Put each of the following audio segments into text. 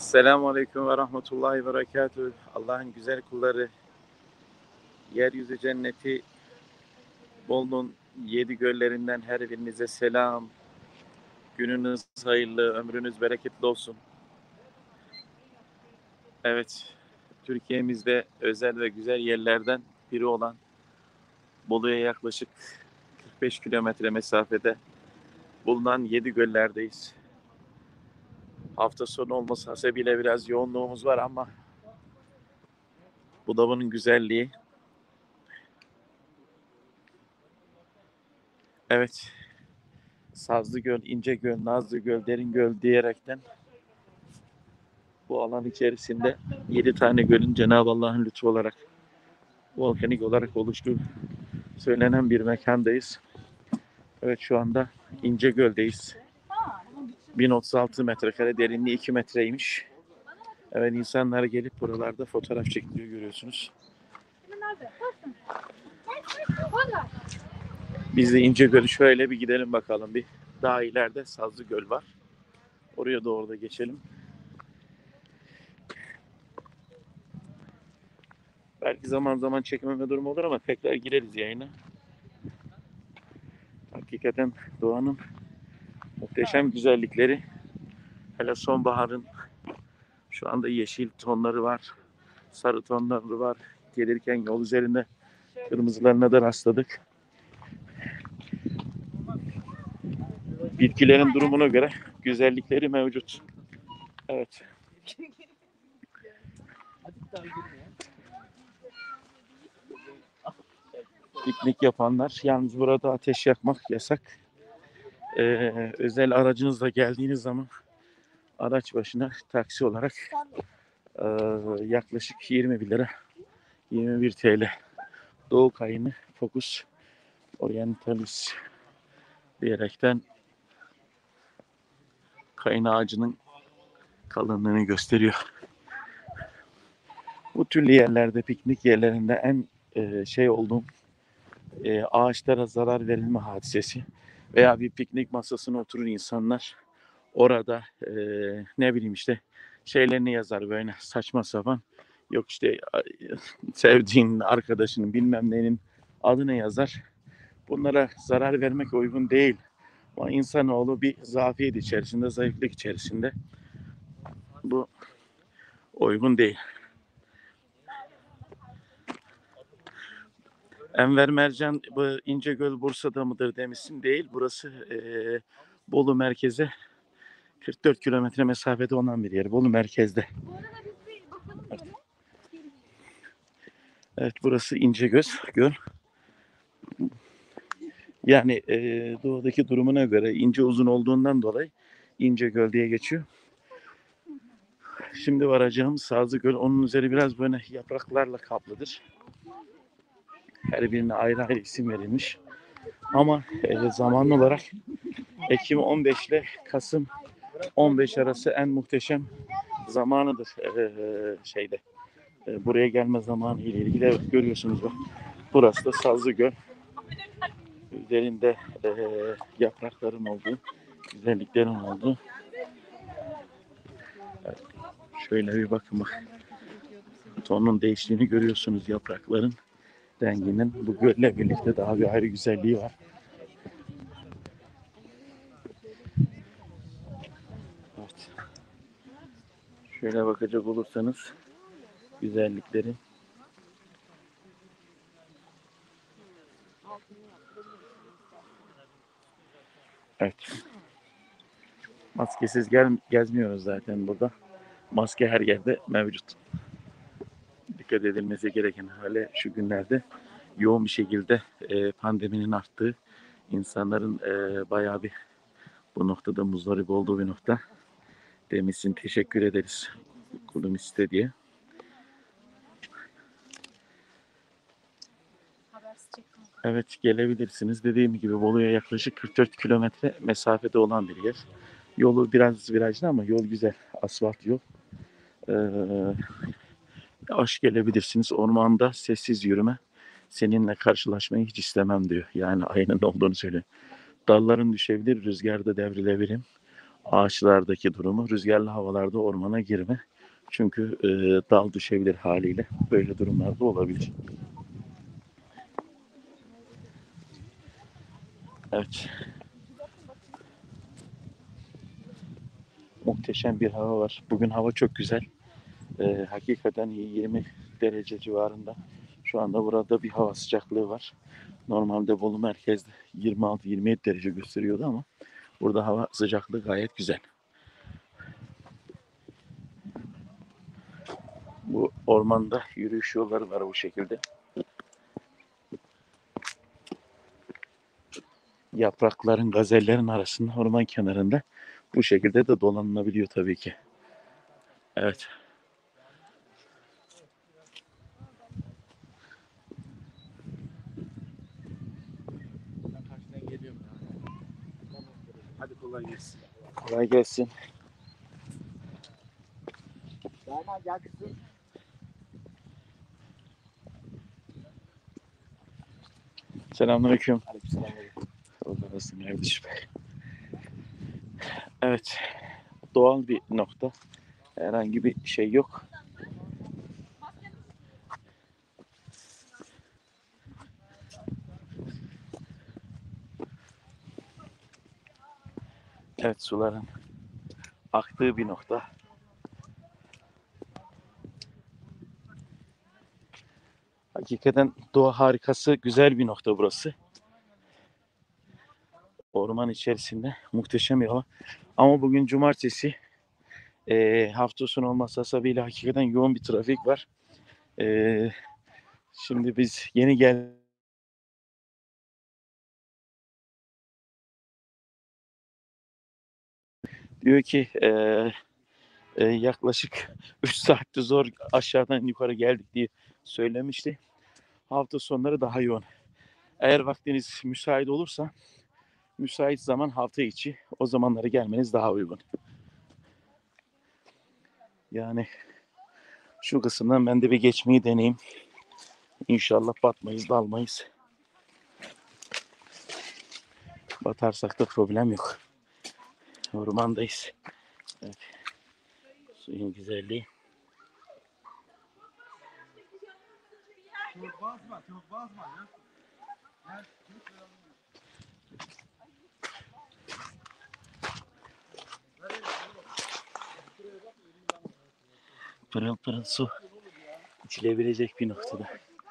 Selamun Aleyküm ve Rahmetullahi ve Berekatühü. Allah'ın güzel kulları, yeryüzü cenneti, Bolu'nun 7 göllerinden her birinize selam. Gününüz hayırlı, ömrünüz bereketli olsun. Evet, Türkiye'mizde özel ve güzel yerlerden biri olan Bolu'ya yaklaşık 45 kilometre mesafede bulunan 7 göllerdeyiz. Hafta sonu olması hasebiyle biraz yoğunluğumuz var ama bu da bunun güzelliği. Evet, Sazlıgöl, İncegöl, Nazlıgöl, Deringöl diyerekten bu alan içerisinde 7 tane gölün Cenab-ı Allah'ın lütfu olarak volkanik olarak oluştuğu söylenen bir mekandayız. Evet, şu anda İncegöl'deyiz. 1036 metrekare, derinliği 2 metreymiş. Evet, insanlar gelip buralarda fotoğraf çekiliyor, görüyorsunuz. Biz de İncegöl'ü şöyle bir gidelim bakalım. Bir daha ileride Sazlıgöl var. Oraya doğru da geçelim. Belki zaman zaman çekmeme durumu olur ama tekrar gireriz yayına. Hakikaten doğanın muhteşem güzellikleri. Hele sonbaharın şu anda yeşil tonları var, sarı tonları var. Gelirken yol üzerinde kırmızılarına da rastladık. Bitkilerin durumuna göre güzellikleri mevcut. Evet. Piknik yapanlar, yalnız burada ateş yakmak yasak. Özel aracınızla geldiğiniz zaman araç başına taksi olarak yaklaşık 21 lira, 21 TL. Doğu Kayını Focus Orientalis diyerekten kayın ağacının kalınlığını gösteriyor. Bu türlü yerlerde, piknik yerlerinde en olduğum ağaçlara zarar verilme hadisesi veya bir piknik masasına oturur insanlar, orada ne bileyim işte şeylerini yazar böyle saçma sapan, yok işte sevdiğin arkadaşının bilmem neyin adını yazar. Bunlara zarar vermek uygun değil. Ama insanoğlu bir zafiyet içerisinde, zayıflık içerisinde. Bu uygun değil. Enver Mercan, bu İncegöl Bursa'da mıdır demişsin, değil. Burası Bolu merkeze 44 kilometre mesafede olan bir yer. Bolu merkezde. Evet, evet, burası İncegöl Göl. Yani doğudaki durumuna göre ince uzun olduğundan dolayı İncegöl diye geçiyor. Şimdi varacağım Sazlıgöl. Onun üzeri biraz böyle yapraklarla kaplıdır. Her birine ayrı ayrı isim verilmiş. Ama zamanlı olarak Ekim 15 ile Kasım 15 arası en muhteşem zamanıdır buraya gelme zamanı ile ilgili. Evet, görüyorsunuz bak. Burası da Sazlıgöl. Üzerinde yaprakların olduğu, güzelliklerin olduğu. Evet, şöyle bir bakın bak. Tonun değiştiğini görüyorsunuz, yaprakların renginin. Bu gölle birlikte daha bir ayrı güzelliği var. Evet. Şöyle bakacak olursanız güzellikleri. Evet. Maskesiz gezmiyoruz zaten burada. Maske her yerde mevcut. Dikkat edilmesi gereken hale şu günlerde yoğun bir şekilde pandeminin arttığı, insanların bayağı bir bu noktada muzdarip olduğu bir nokta. Demişsin, teşekkür ederiz kulum iste diye. Evet, gelebilirsiniz. Dediğim gibi Bolu'ya yaklaşık 44 kilometre mesafede olan bir yer. Yolu biraz virajlı ama yol güzel. Asfalt yol. Yavaş gelebilirsiniz. Ormanda sessiz yürüme. Seninle karşılaşmayı hiç istemem diyor. Yani ayının olduğunu söylüyor. Dalların düşebilir, rüzgarda devrilebilirim. ağaçlardaki durumu, rüzgarlı havalarda ormana girme. Çünkü dal düşebilir haliyle. Böyle durumlarda olabilir. Evet. Muhteşem bir hava var. Bugün hava çok güzel. Hakikaten 20 derece civarında. Şu anda burada bir hava sıcaklığı var. Normalde Bolu merkezde 26-27 derece gösteriyordu ama burada hava sıcaklığı gayet güzel. Bu ormanda yürüyüş yolları var bu şekilde. Yaprakların, gazellerin arasında orman kenarında bu şekilde de dolanılabiliyor tabii ki. Evet. Hadi kolay gelsin. Kolay gelsin. Rana gel kızım. Selamünaleyküm. Aleykümselam. Oradasın kardeşim. Evet. Doğal bir nokta. Herhangi bir şey yok. Evet, suların aktığı bir nokta. Hakikaten doğa harikası, güzel bir nokta burası. Orman içerisinde muhteşem bir hava. Ama bugün cumartesi, hafta sonu olması hasebiyle hakikaten yoğun bir trafik var. E, Şimdi biz yeni diyor ki yaklaşık 3 saatte zor aşağıdan yukarı geldik diye söylemişti. Hafta sonları daha yoğun. Eğer vaktiniz müsait olursa, müsait zaman hafta içi, o zamanlara gelmeniz daha uygun. Yani şu kısımdan ben de bir geçmeyi deneyeyim. İnşallah batmayız, dalmayız. Batarsak da problem yok. Ormandayız. Evet. Suyun güzelliği. Çok basma, çok basma ya. Pırıl pırıl su. İçilebilecek bir noktada.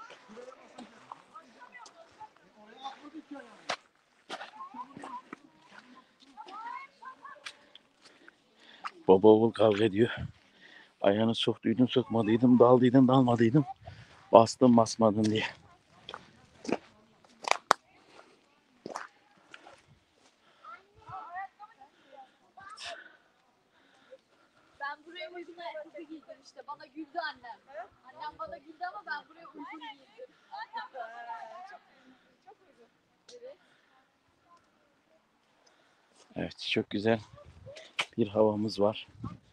Baba oğul kavga ediyor. Ayağını soktuydum, sokmadıydım, daldıydım, dalmadıydım. Bastım, basmadın diye. Ben buraya uygun ayakkabı giydim işte. Bana güldü annem. Annem bana güldü ama ben buraya uygun giydim. Çok uygun. Evet. Evet, çok güzel bir havamız var.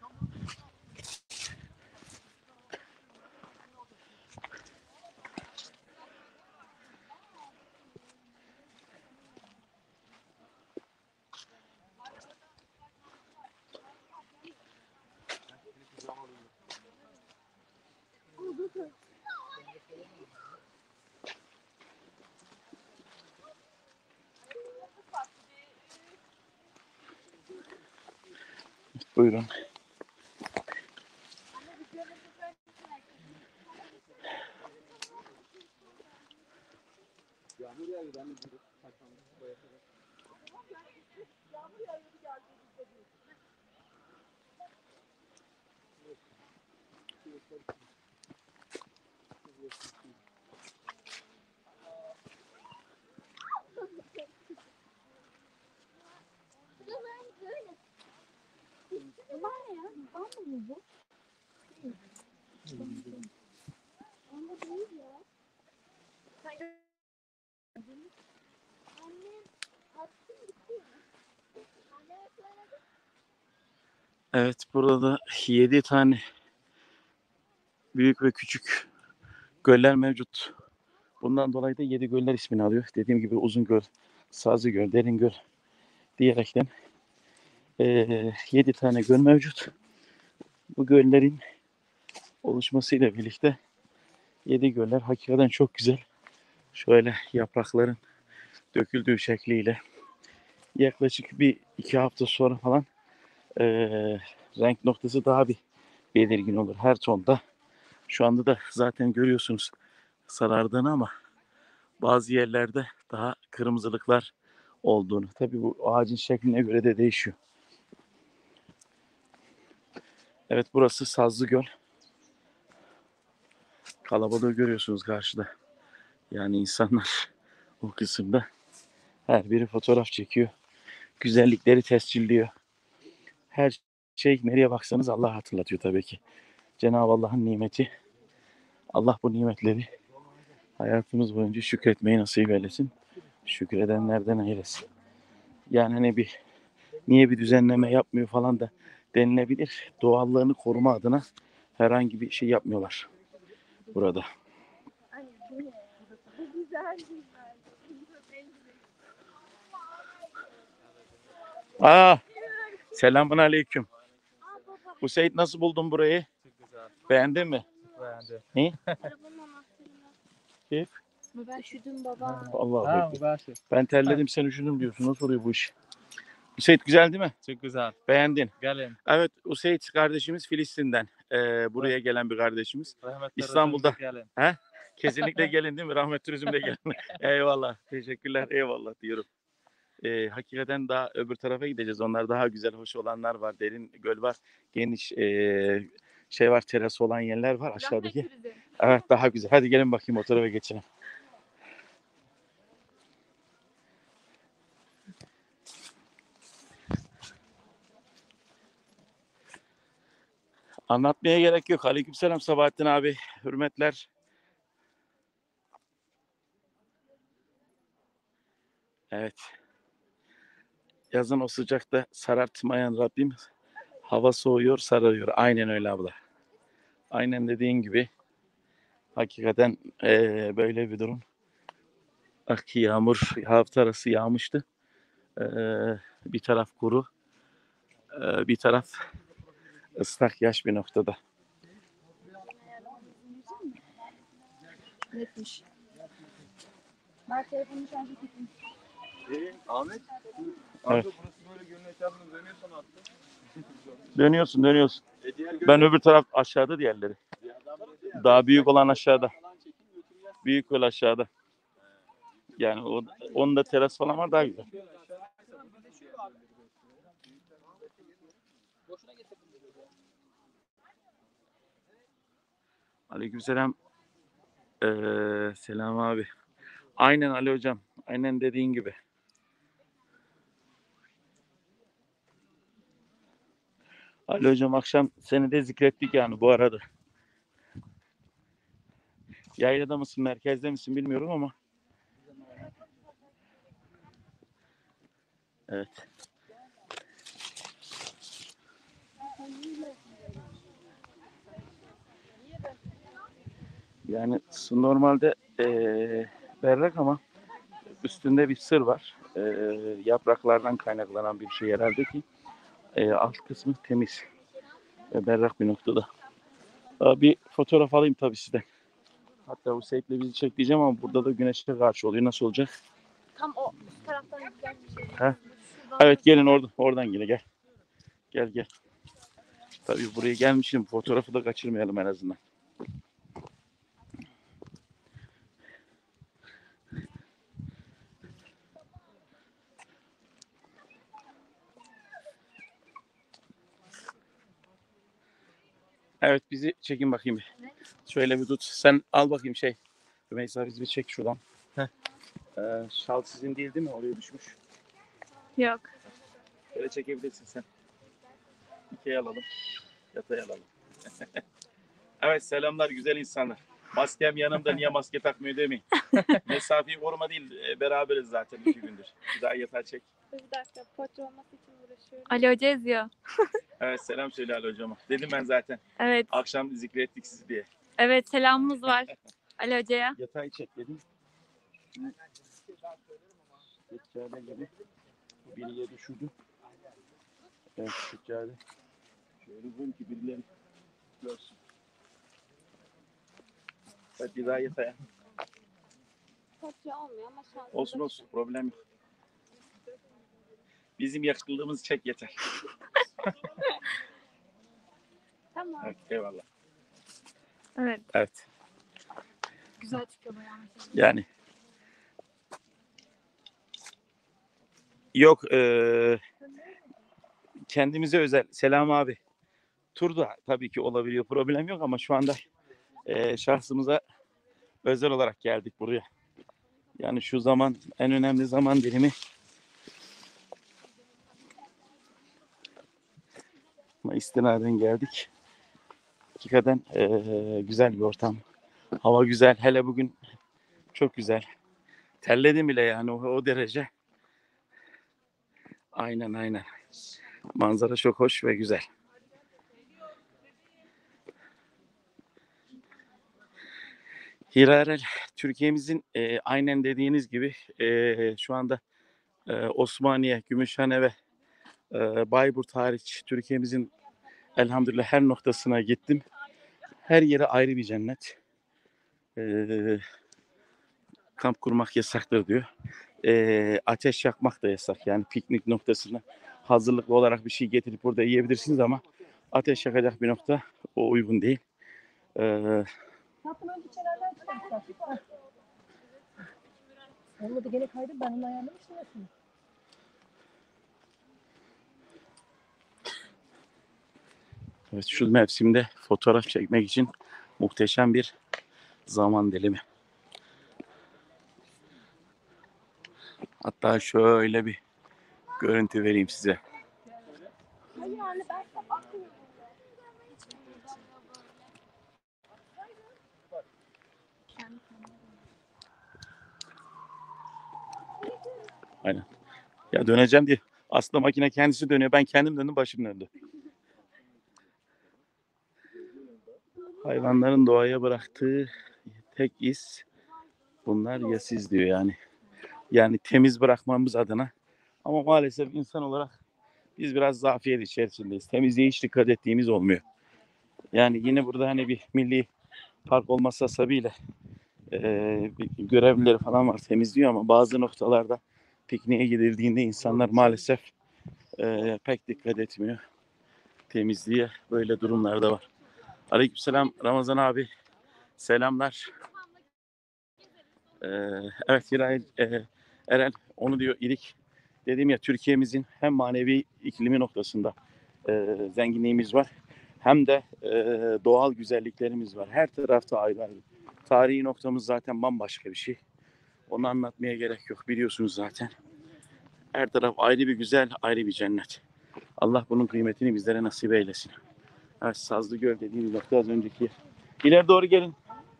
Buyurun. Bunlar ne ya? Bambu mu bu? Bambu değil ya. Annem attı gitti. Annem söyledi. Evet, burada da 7 tane büyük ve küçük göller mevcut. Bundan dolayı da 7 göller ismini alıyor. Dediğim gibi Uzungöl, Sazlıgöl, Deringöl diyerekten 7 tane göl mevcut. Bu göllerin oluşmasıyla birlikte 7 göller hakikaten çok güzel. Şöyle yaprakların döküldüğü şekliyle yaklaşık bir 2 hafta sonra falan renk noktası daha bir belirgin olur her tonda. Şu anda da zaten görüyorsunuz sarardığını ama bazı yerlerde daha kırmızılıklar olduğunu. Tabii bu ağacın şekline göre de değişiyor. Evet, burası Sazlıgöl. Kalabalığı görüyorsunuz karşıda. Yani insanlar o kısımda her biri fotoğraf çekiyor. Güzellikleri tescilliyor. Her şey nereye baksanız Allah hatırlatıyor tabii ki. Cenab-ı Allah'ın nimeti. Allah bu nimetleri hayatımız boyunca şükretmeyi nasip eylesin. Şükredenlerden eylesin. Yani hani niye bir düzenleme yapmıyor falan da denilebilir. Doğallığını koruma adına herhangi bir şey yapmıyorlar burada. Aa, selamun aleyküm. Hüseyin, nasıl buldun burayı? Çok güzel. Beğendin mi? Beğendi. Ne? Arabanın anahtarını. Keyif? Ben üşüdüm baba. Allah Ha, bekle. mübaşir. Ben terledim, sen üşüdüm diyorsun. Nasıl oluyor bu iş? Hüseyin güzel değil mi? Çok güzel. Beğendin. Gelin. Evet, Hüseyin kardeşimiz Filistin'den. Buraya gelen bir kardeşimiz. Rahmet İstanbul'da. gelin. He? Kesinlikle gelin değil mi? Rahmet Turizm'de gelin. Eyvallah. Teşekkürler. Eyvallah diyorum. Hakikaten daha öbür tarafa gideceğiz. Onlar daha güzel, hoş olanlar var. Derin göl var. Geniş şey var, terası olan yerler var aşağıdaki. Evet, daha güzel. Hadi gelin bakayım o tarafa geçelim. Anlatmaya gerek yok. Aleykümselam Sabahattin abi. Hürmetler. Evet. Yazın o sıcakta sarartmayan Rabbim hava soğuyor, sararıyor. Aynen öyle abla. Aynen dediğin gibi. Hakikaten böyle bir durum. Ki yağmur hafta arası yağmıştı. Bir taraf kuru, bir taraf ıslak yaş bir noktada. Netmiş. Ben telefonu şarj ettim. Ahmet. Evet. Burası böyle gölün etrafını dönüyorsan attı. Dönüyorsun. Ben öbür taraf aşağıda diğerleri. Daha büyük olan aşağıda. Büyük göl aşağıda. Yani onun da teras falan var, daha güzel. Aleykümselam. Selam abi. Aynen Ali hocam. Aynen dediğin gibi. Ali hocam, akşam seni de zikrettik yani bu arada. Yaylada mısın, merkezde misin bilmiyorum ama. Evet. Yani su normalde berrak ama üstünde bir sır var. Yapraklardan kaynaklanan bir şey herhalde ki alt kısmı temiz ve berrak bir noktada. Bir fotoğraf alayım tabii sizden. Hatta Hüseyin'le bizi çek diyeceğim ama burada da güneşe karşı oluyor. Nasıl olacak? Tam o üst taraftan güzel bir şey. He? Şuradan Evet, gelin oradan yine gel. Gel. Tabii buraya gelmişim. Fotoğrafı da kaçırmayalım en azından. Evet, bizi çekin bakayım bir. Şöyle bir tut. Sen al bakayım şey. Rümeysa, bizi bir çek şuradan. Heh. Şal sizin değil mi? Oraya düşmüş. Yok. Böyle çekebilirsin sen. Dikey alalım. Yatay alalım. Evet, selamlar güzel insanlar. Maskem yanımda, niye maske takmıyor demeyin. Mesafeyi koruma değil, beraberiz zaten 2 gündür. Bir daha yatağa çek. Bir dakika, poğaça olması için uğraşıyorum. Ali Hoca yazıyor. Evet, selam söyle Ali hocama. Dedim ben zaten. Evet. Akşam zikrettik sizi diye. Evet, selamımız var Ali Hoca'ya. Yatağı çek dedim. Geçerden gibi. Biriye düşürdü. Evet, şöyle. Şöyle koyayım ki birileri görsün. Hadi bir daha yataya. Portre olmuyor ama şanslı. Olsun olsun, problem yok. Bizim yakışıklılığımızı çek yeter. Tamam. Evet, eyvallah. Evet. Evet, Güzel çıkıyor bayağı. yani. Yok, kendimize özel. Selam abi. Tur da tabii ki olabiliyor, problem yok ama şu anda şahsımıza özel olarak geldik buraya. Yani şu zaman en önemli zaman dilimi. Ama istinaden geldik. Hakikaten güzel bir ortam. Hava güzel. Hele bugün çok güzel. Terledim bile yani o derece. Aynen aynen. Manzara çok hoş ve güzel. Hirarel Türkiye'mizin aynen dediğiniz gibi şu anda Osmaniye, Gümüşhane ve Bayburt hariç Türkiye'mizin elhamdülillah her noktasına gittim. Her yeri ayrı bir cennet. Kamp kurmak yasaktır diyor. Ateş yakmak da yasak. Yani piknik noktasına hazırlıklı olarak bir şey getirip burada yiyebilirsiniz ama ateş yakacak bir nokta o uygun değil. Tapınağı içeriden çıkarttılar. Olmadı gene kaydı ben onu ayarlamıştım aslında. Evet, şu mevsimde fotoğraf çekmek için muhteşem bir zaman dilimi. Hatta şöyle bir görüntü vereyim size. Hayır anne ben de bakmıyorum. Aynen. Ya döneceğim diye. Aslında makine kendisi dönüyor. Ben kendim döndüm, başım döndü. Hayvanların doğaya bıraktığı tek iz bunlar ya siz diyor yani. Yani temiz bırakmamız adına. Ama maalesef insan olarak biz biraz zafiyet içerisindeyiz. Temizliğe hiç dikkat ettiğimiz olmuyor. Yani yine burada hani bir milli park olması hasebiyle görevlileri falan var temizliyor ama bazı noktalarda pikniğe gidildiğinde insanlar maalesef pek dikkat etmiyor temizliğe. Böyle durumlarda var. Aleykümselam Ramazan abi. Selamlar. Evet Hiray, Eren onu diyor ilik. Dedim ya Türkiye'mizin hem manevi iklimi noktasında zenginliğimiz var. Hem de doğal güzelliklerimiz var. Her tarafta ayrı ayrı. Tarihi noktamız zaten bambaşka bir şey. Onu anlatmaya gerek yok. Biliyorsunuz zaten. Her taraf ayrı bir güzel, ayrı bir cennet. Allah bunun kıymetini bizlere nasip eylesin. Evet, Sazlıgöl dediğimiz nokta az önceki yer. İleri doğru gelin.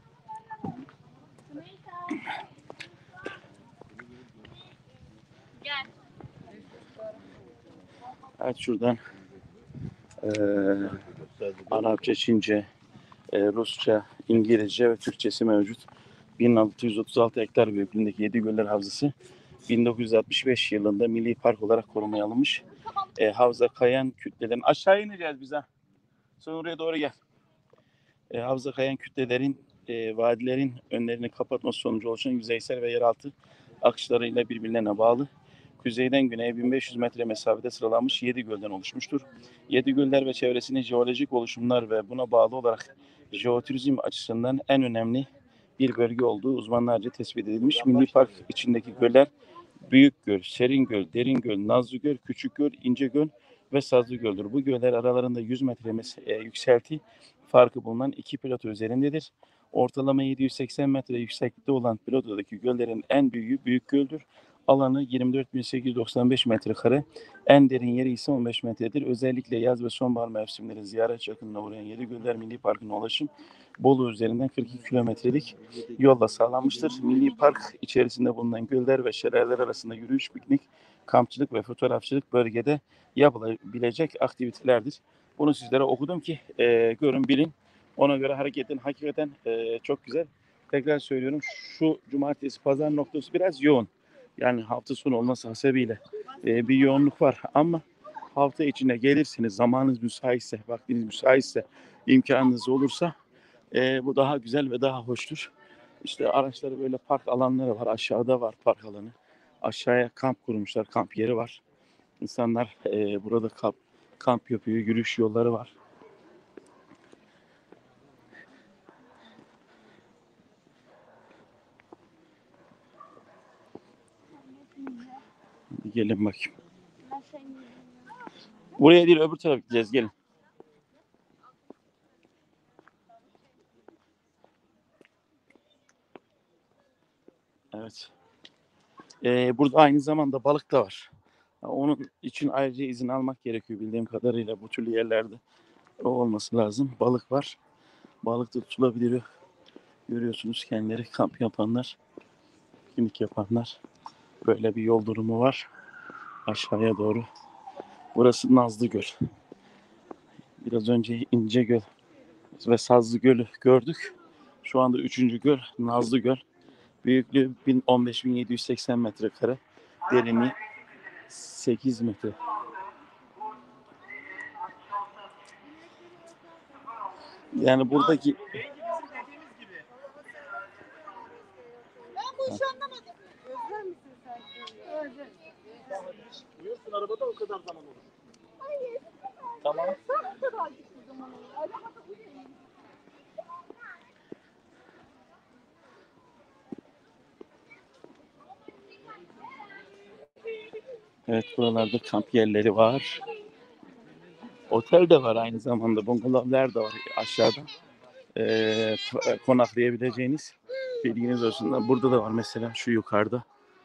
Gel. Evet şuradan Arapça, Çince, Rusça, İngilizce ve Türkçesi mevcut. 1636 hektar büyüklüğündeki Yedigöller Havzası 1965 yılında milli park olarak korumaya alınmış. Havza kayan kütlelerin aşağı ineceğiz bize. Sonra oraya doğru gel. Havza kayan kütlelerin vadilerin önlerini kapatması sonucu oluşan yüzeysel ve yeraltı akışlarıyla birbirlerine bağlı. Kuzeyden güneye 1500 metre mesafede sıralanmış 7 gölden oluşmuştur. 7 göller ve çevresinin jeolojik oluşumlar ve buna bağlı olarak jeoturizm açısından en önemli bir bölge olduğu uzmanlarca tespit edilmiş. Milli Park içindeki göller Büyük Göl, Serin Göl, Derin Göl, Nazlı Göl, Küçük Göl, İnce Göl ve Sazlı Göl'dür. Bu göller aralarında 100 metre yükselti farkı bulunan iki plato üzerindedir. Ortalama 780 metre yükseklikte olan platodaki göllerin en büyüğü Büyük Göl'dür. Alanı 24.895 metrekare. En derin yeri ise 15 metredir. Özellikle yaz ve sonbahar mevsimleri ziyaret yakınına uğrayan Yedigöller Milli Parkı'na ulaşım Bolu üzerinden 42 kilometrelik yolla sağlanmıştır. Milli Park içerisinde bulunan göller ve şelaleler arasında yürüyüş, piknik, kampçılık ve fotoğrafçılık bölgede yapılabilecek aktivitelerdir. Bunu sizlere okudum ki görün, bilin. Ona göre hareket edin. Hakikaten çok güzel. Tekrar söylüyorum, şu cumartesi pazar noktası biraz yoğun. Yani hafta sonu olması hasebiyle bir yoğunluk var ama hafta içinde gelirsiniz, zamanınız müsaitse, vaktiniz müsaitse, imkanınız olursa bu daha güzel ve daha hoştur. İşte araçları böyle park alanları var. Aşağıda var park alanı. Aşağıya kamp kurmuşlar. Kamp yeri var. İnsanlar burada kamp yapıyor. Yürüyüş yolları var. Bir gelin bakayım. Buraya değil öbür tarafa gideceğiz. Gelin. Evet. Burada aynı zamanda balık da var. Onun için ayrıca izin almak gerekiyor bildiğim kadarıyla. Bu türlü yerlerde o olması lazım. Balık var. Balık da tutulabiliyor. Görüyorsunuz kendileri kamp yapanlar, piknik yapanlar. Böyle bir yol durumu var. Aşağıya doğru. Burası Nazlıgöl. Biraz önce İncegöl ve Sazlıgöl'ü gördük. Şu anda 3. göl Nazlıgöl. Büyüklüğü 15.780 metrekare. Derinliği 8 metre. Yani buradaki Ben bu işi anlamadım. Özler misin sen? Özler. Uyursun arabada o kadar zaman olur. Hayır. Tamam. Sen o kadar gittiği zaman olur. Arabada uyuyayım. evet buralarda kamp yerleri var. Otel de var aynı zamanda. Bungalovlar da var aşağıda. Konaklayabileceğiniz bilginiz olsun. Burada da var mesela şu yukarıda.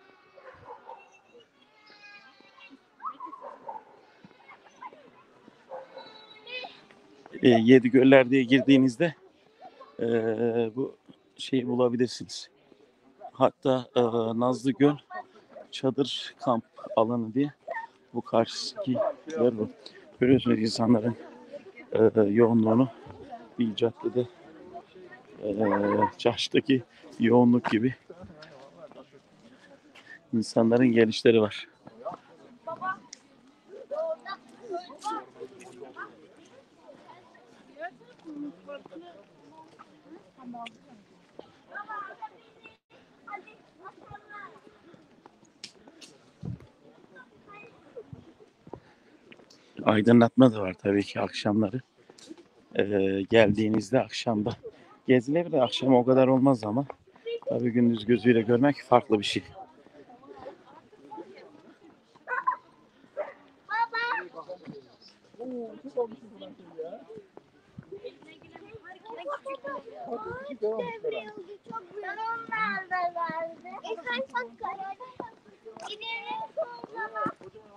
Yedi Göller diye girdiğinizde bu şeyi bulabilirsiniz. Hatta Nazlıgöl çadır kamp alanı diye bu karşıdaki yer bu. Görüyorsunuz insanların yoğunluğunu bir caddede çarşıdaki yoğunluk gibi insanların gelişleri var. Aydınlatma da var tabii ki akşamları. Geldiğinizde akşamda gezilebilir. Akşam o kadar olmaz ama tabii gündüz gözüyle görmek farklı bir şey. Ben onlar da verdi. Sen çok karar. Gidelim sonra.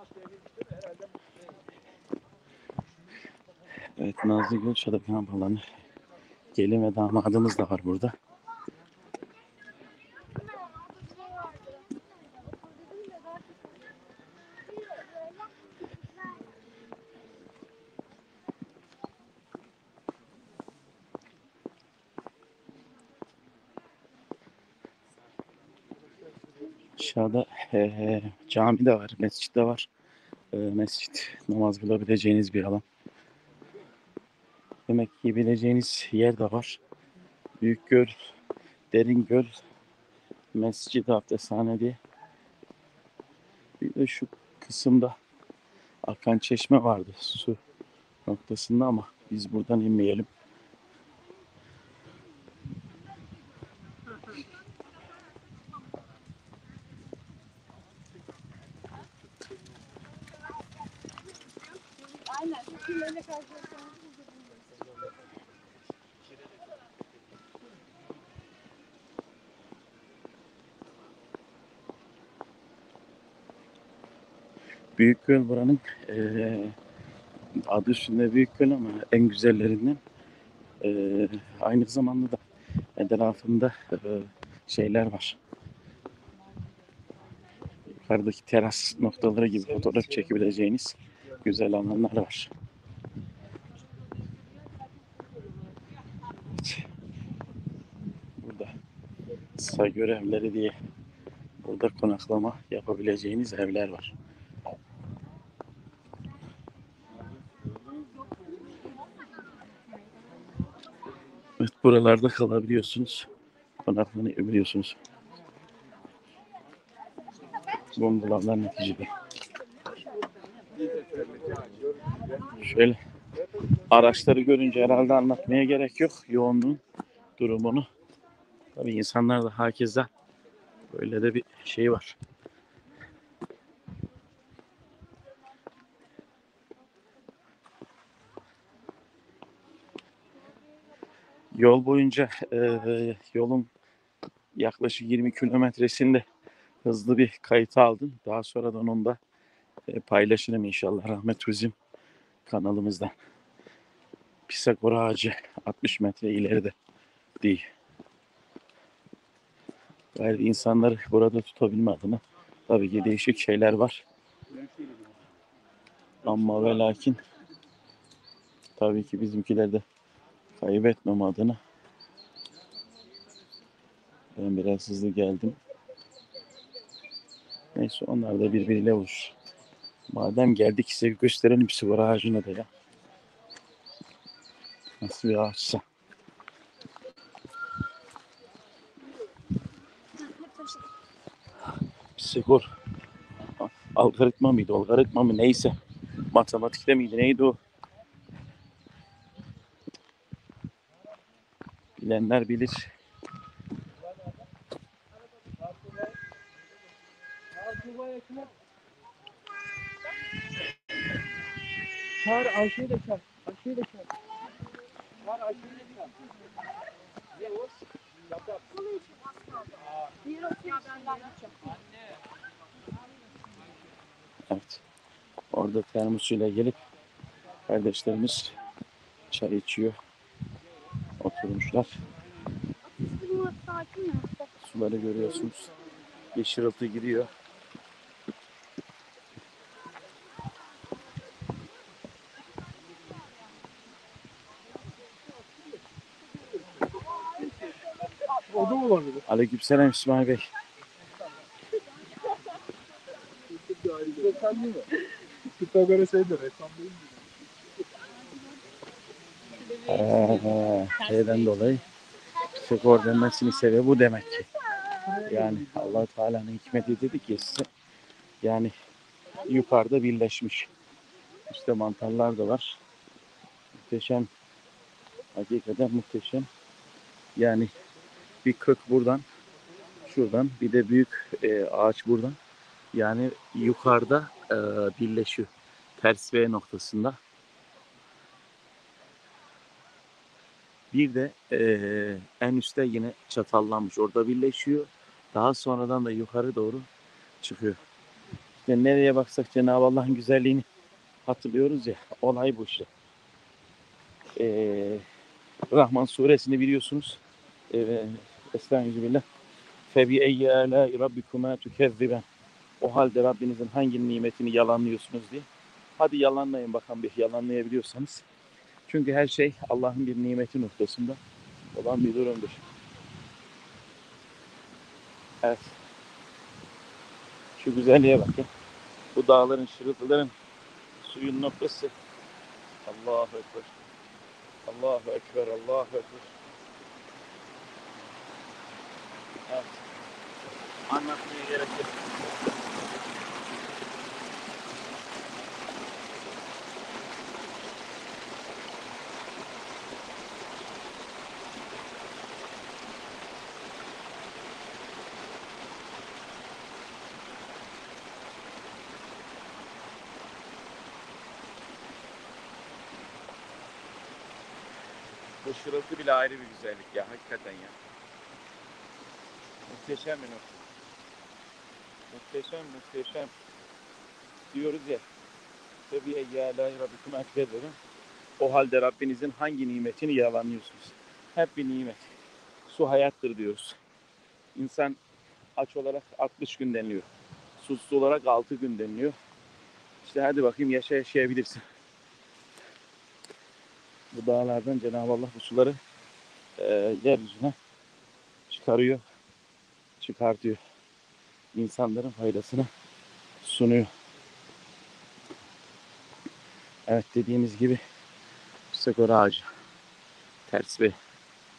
Evet Nazlıgöl çadır kamp alanı. Gelin ve damadımız da var burada. Aşağıda cami de var, mescit de var. Mescit, namaz kılabileceğiniz bir alan. Yemek yiyebileceğiniz yer de var. Büyükgöl, Deringöl, Mescid-i Abdesthane diye. Bir de şu kısımda akan çeşme vardı su noktasında ama biz buradan inmeyelim. Aynen. Fikirlerine karşılaştığımızı Büyükgöl buranın adı üstünde Büyükgöl ama en güzellerinden. Aynı zamanda da etrafında şeyler var. Yukarıdaki teras noktaları gibi fotoğraf çekebileceğiniz güzel alanlar var. Burada saygı evleri diye burada konaklama yapabileceğiniz evler var. Evet, buralarda kalabiliyorsunuz. Konaklanabiliyorsunuz. Bungalovlar neticede. Şöyle araçları görünce herhalde anlatmaya gerek yok. Yoğunluğun durumunu. Tabii insanlar da hakeza böyle de bir şey var. Yol boyunca yolun yaklaşık 20 kilometresinde hızlı bir kayıt aldım. Daha sonradan onu da paylaşırım inşallah Rahmet Turizm kanalımızdan. Pisagor ağacı 60 metre ileride değil. Gayet insanları burada tutabilme adına tabii ki değişik şeyler var. Ama ve lakin tabii ki bizimkiler de kaybetmem adına ben biraz hızlı geldim. Neyse onlar da birbiriyle vurur. Madem geldik size gösterelim pisagor ağacını da ya. Nasıl bir ağaçsa. Pisagor algoritma mıydı? Algoritma mı? Neyse. Matematikte miydi? Neydi o? Bilenler bilir. Çağır Ayşe'yi de çağır. Ayşe'yi de çağır. Çağır Ayşe'yi de çağır. Yavuz. Yapar. Evet. Orada termosuyla gelip kardeşlerimiz çay içiyor. Oturmuşlar. Suları görüyorsunuz. Bir şırıltı giriyor. O da olabilir. Aleykümselam İsmail Bey. Reklam değil mi? Pitagora şeydir, reklam değil mi? Şeyden dolayı skor denmesinin sebebi bu demek ki. Yani Allah Teala'nın hikmeti dedi ki size yani yukarıda birleşmiş. İşte mantarlar da var. Muhteşem. Hakikaten muhteşem. Yani bir kök buradan, şuradan bir de büyük ağaç buradan. Yani yukarıda birleşiyor. Ters V noktasında. Bir de en üstte yine çatallanmış. Orada birleşiyor. Daha sonradan da yukarı doğru çıkıyor. İşte nereye baksak Cenab-ı Allah'ın güzelliğini hatırlıyoruz ya. Olay bu işte. Rahman suresini biliyorsunuz. Estağfirullah. Febi eyyi alâi rabbikuma tukezziben. O halde Rabbinizin hangi nimetini yalanlıyorsunuz diye. Hadi yalanlayın bakalım bir yalanlayabiliyorsanız. Çünkü her şey Allah'ın bir nimeti noktasında olan bir durumdur. Evet. Şu güzelliğe bakın. Bu dağların, şırıltıların, suyun noktası. Allahu Ekber. Allahu Ekber. Allahu Ekber. Evet. Anlatmaya gerek yok. Bu şırıltı bile ayrı bir güzellik ya. Hakikaten ya. Muhteşem bir nokta. Muhteşem, muhteşem. Diyoruz ya. Tabi eyyâlâhi rabbikum ekber dedim. O halde Rabbinizin hangi nimetini yalanlıyorsunuz? Hep bir nimet. Su hayattır diyoruz. İnsan aç olarak 60 gün deniliyor. Susuz olarak 6 gün deniliyor. İşte hadi bakayım yaşayabilirsin. Bu dağlardan Cenab-ı Allah bu suları yeryüzüne çıkarıyor, çıkartıyor. İnsanların faydasına sunuyor. Evet dediğimiz gibi pisagor ağacı. Ters bir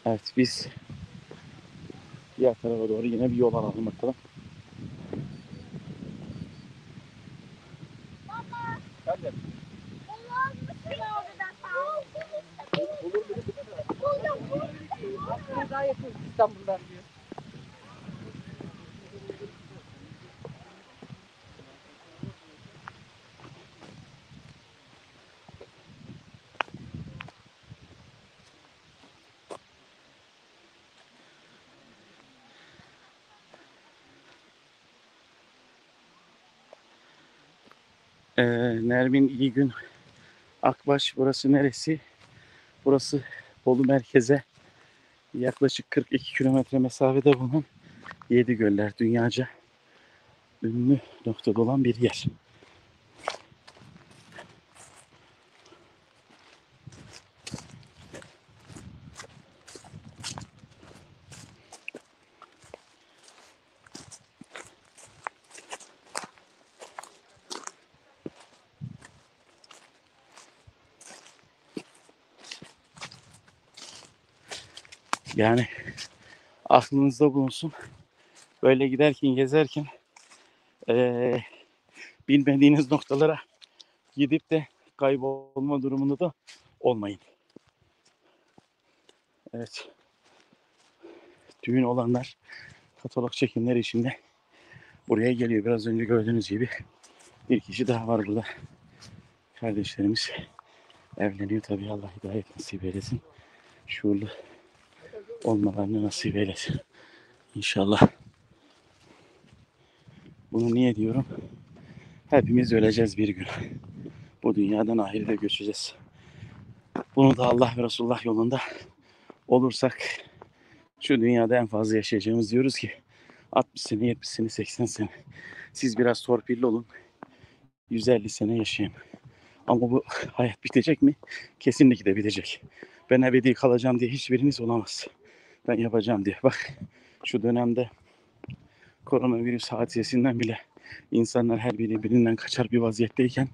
Evet, biz diğer tarafa doğru yine bir yol alalım bakalım. Hadi. Daha yakın İstanbul'dan diyor. Nermin iyi gün. Akbaş burası neresi? Burası Bolu merkeze yaklaşık 42 kilometre mesafede bulunan Yedigöller, dünyaca ünlü noktada olan bir yer. Yani aklınızda bulunsun. Böyle giderken, gezerken eee, bilmediğiniz noktalara gidip de kaybolma durumunda da olmayın. Evet, düğün olanlar katalog çekimleri içinde buraya geliyor. Biraz önce gördüğünüz gibi bir kişi daha var burada. Kardeşlerimiz evleniyor. Tabii Allah hidayet nasip eylesin. Şuurlu olmalarını nasip eylesin. İnşallah. Bunu niye diyorum? Hepimiz öleceğiz bir gün. Bu dünyadan ahirete göçeceğiz. Bunu da Allah ve Resulullah yolunda olursak şu dünyada en fazla yaşayacağımız diyoruz ki 60 sene, 70 sene, 80 sene. Siz biraz torpilli olun. 150 sene yaşayın. Ama bu hayat bitecek mi? Kesinlikle bitecek. Ben ebedi kalacağım diye hiçbiriniz olamaz. Ben yapacağım diye. Bak şu dönemde koronavirüs hadisesinden bile insanlar her biri birbirinden kaçar bir vaziyetteyken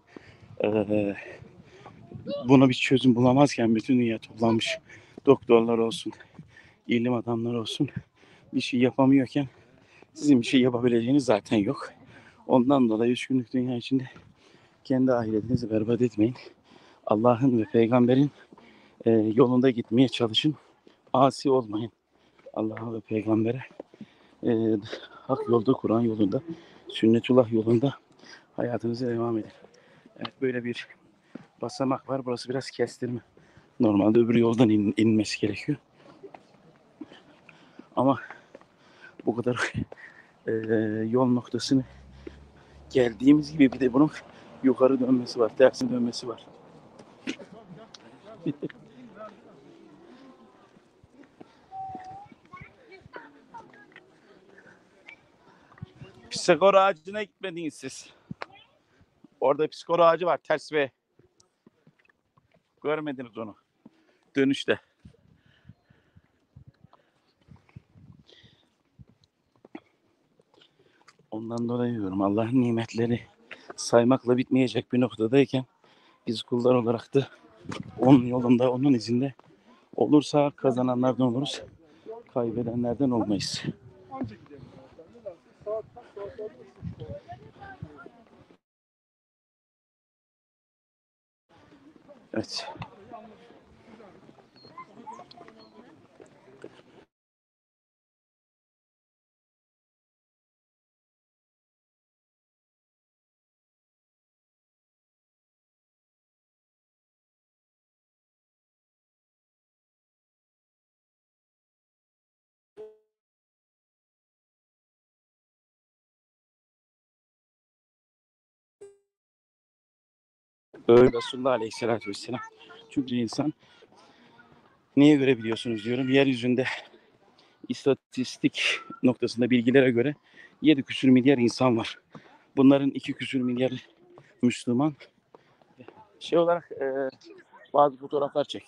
buna bir çözüm bulamazken bütün dünya toplanmış, doktorlar olsun, ilim adamları olsun, bir şey yapamıyorken sizin bir şey yapabileceğiniz zaten yok. Ondan dolayı 3 günlük dünya içinde kendi ahiretinizi berbat etmeyin. Allah'ın ve peygamberin yolunda gitmeye çalışın. Asi olmayın. Allah'a ve peygambere hak yolda, Kur'an yolunda, sünnetullah yolunda hayatınızı devam edin. Evet, böyle bir basamak var. Burası biraz kestirme. Normalde öbür yoldan inmesi gerekiyor. Ama bu kadar yol noktasını geldiğimiz gibi bir de bunun yukarı dönmesi var, tersine dönmesi var. Psikor ağacına gitmediniz siz. Orada psikor ağacı var, ters ve görmediniz onu. Dönüşte. Ondan dolayı diyorum Allah'ın nimetleri saymakla bitmeyecek bir noktadayken biz kullar olarak da onun yolunda, onun izinde olursa kazananlardan oluruz, kaybedenlerden olmayız. Evet. Öyle Resulullah Aleyhisselatü Vesselam. Çünkü insan niye görebiliyorsunuz diyorum. Yeryüzünde istatistik noktasında bilgilere göre 7 küsür milyar insan var. Bunların 2 küsür milyar Müslüman. Şey olarak bazı fotoğraflar çek.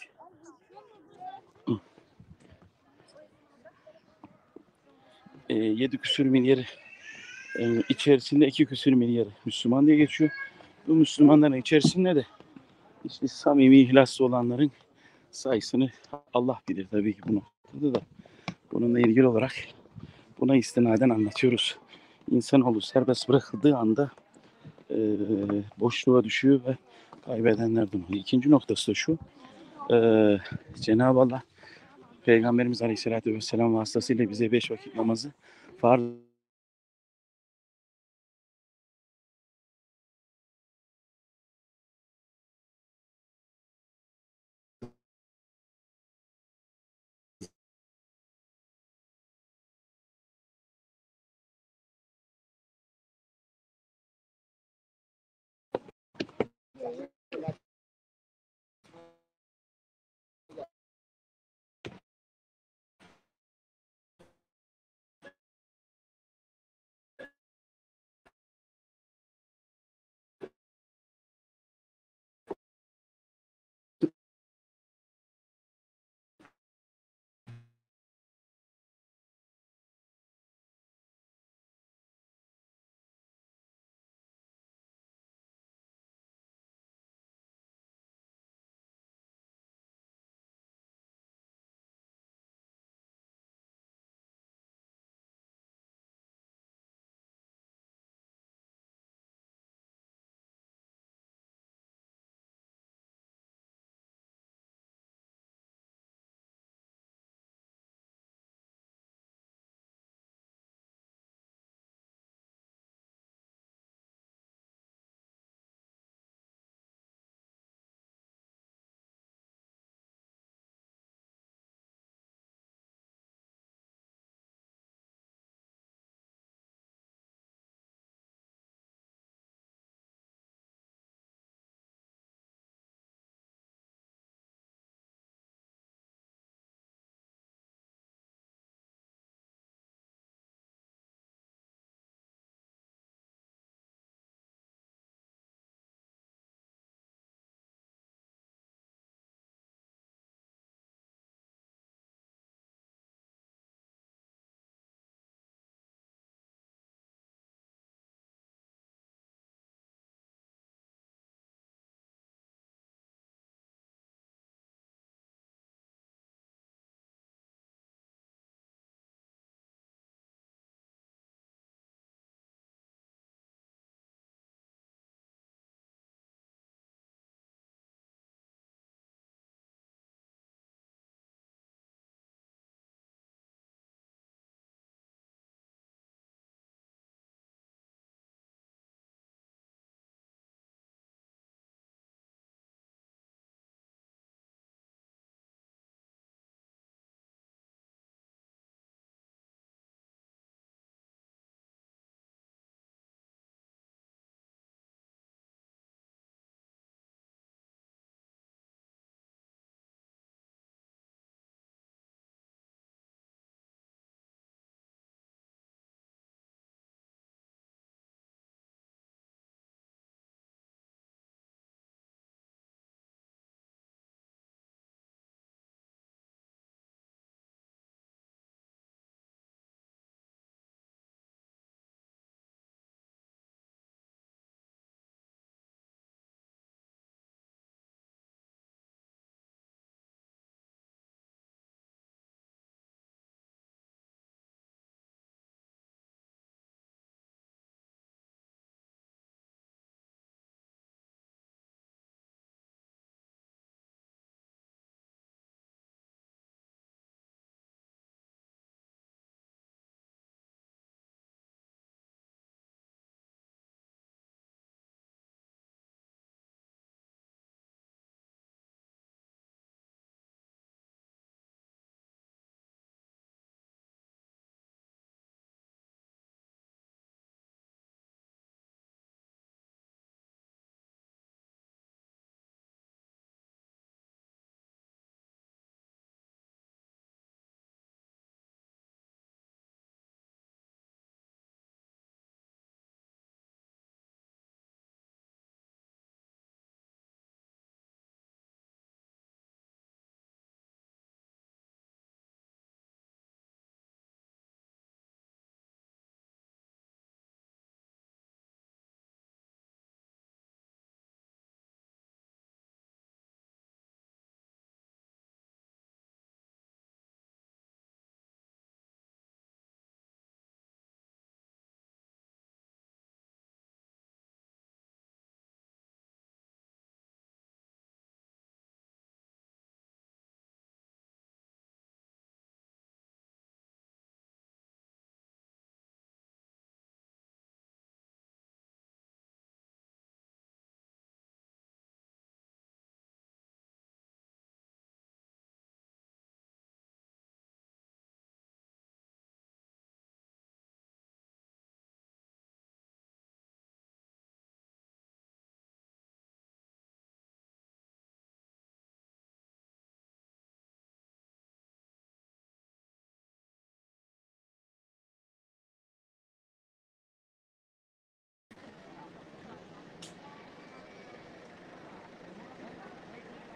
7 küsür milyar içerisinde 2 küsür milyar Müslüman diye geçiyor. Bu Müslümanların içerisinde de işte samimi ihlaslı olanların sayısını Allah bilir tabii ki bunu. da bununla ilgili olarak buna istinaden anlatıyoruz. İnsanoğlu serbest bırakıldığı anda boşluğa düşüyor ve kaybedenlerden oluyor. İkinci noktası da şu. Cenab-ı Allah Peygamberimiz Aleyhisselatü Vesselam vasıtasıyla bize 5 vakit namazı farz